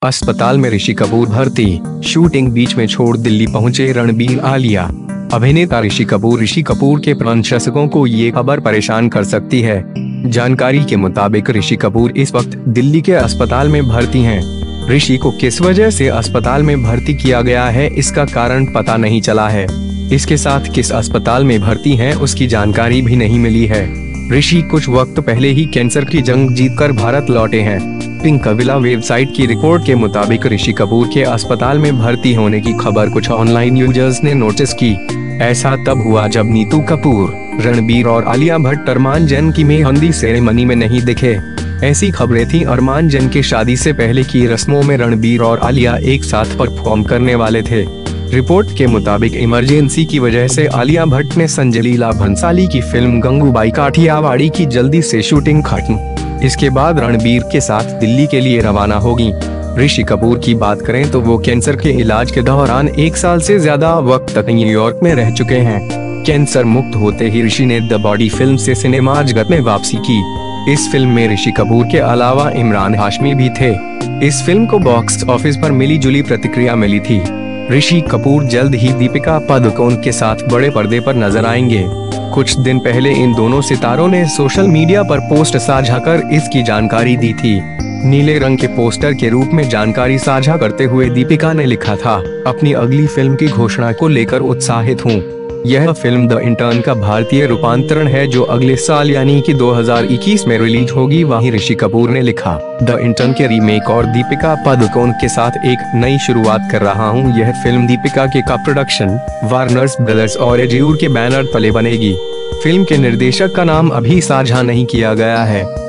अस्पताल में ऋषि कपूर भर्ती, शूटिंग बीच में छोड़ दिल्ली पहुंचे रणबीर आलिया। अभिनेता ऋषि कपूर के प्रशंसकों को ये खबर परेशान कर सकती है। जानकारी के मुताबिक ऋषि कपूर इस वक्त दिल्ली के अस्पताल में भर्ती हैं। ऋषि को किस वजह से अस्पताल में भर्ती किया गया है, इसका कारण पता नहीं चला है। इसके साथ किस अस्पताल में भर्ती हैं उसकी जानकारी भी नहीं मिली है। ऋषि कुछ वक्त पहले ही कैंसर की जंग जीतकर भारत लौटे हैं। पिंकविला वेबसाइट की रिपोर्ट के मुताबिक ऋषि कपूर के अस्पताल में भर्ती होने की खबर कुछ ऑनलाइन यूजर्स ने नोटिस की। ऐसा तब हुआ जब नीतू कपूर, रणबीर और आलिया भट्ट अरमान जैन की मेहंदी सेरेमनी में नहीं दिखे। ऐसी खबरें थी अरमान जैन के शादी से पहले की रस्मों में रणबीर और आलिया एक साथ परफॉर्म करने वाले थे। रिपोर्ट के मुताबिक इमरजेंसी की वजह से आलिया भट्ट ने संजय लीला भंसाली की फिल्म गंगूबाई काठियावाड़ी की जल्दी से शूटिंग खत्म। इसके बाद रणबीर के साथ दिल्ली के लिए रवाना होगी। ऋषि कपूर की बात करें तो वो कैंसर के इलाज के दौरान 1 साल से ज्यादा वक्त तक न्यूयॉर्क में रह चुके हैं। कैंसर मुक्त होते ही ऋषि ने द बॉडी फिल्म से सिनेमा जगत में वापसी की। इस फिल्म में ऋषि कपूर के अलावा इमरान हाशमी भी थे। इस फिल्म को बॉक्स ऑफिस पर मिली जुली प्रतिक्रिया मिली थी। ऋषि कपूर जल्द ही दीपिका पादुकोण के साथ बड़े पर्दे पर नजर आएंगे। कुछ दिन पहले इन दोनों सितारों ने सोशल मीडिया पर पोस्ट साझा कर इसकी जानकारी दी थी। नीले रंग के पोस्टर के रूप में जानकारी साझा करते हुए दीपिका ने लिखा था, अपनी अगली फिल्म की घोषणा को लेकर उत्साहित हूँ। यह फिल्म द इंटर्न का भारतीय रूपांतरण है जो अगले साल यानी कि 2021 में रिलीज होगी। वहीं ऋषि कपूर ने लिखा, द इंटर्न के रीमेक और दीपिका पादुकोण के साथ एक नई शुरुआत कर रहा हूं। यह फिल्म दीपिका के का प्रोडक्शन, वार्नर ब्रदर्स और एज्यूर के बैनर तले बनेगी। फिल्म के निर्देशक का नाम अभी साझा नहीं किया गया है।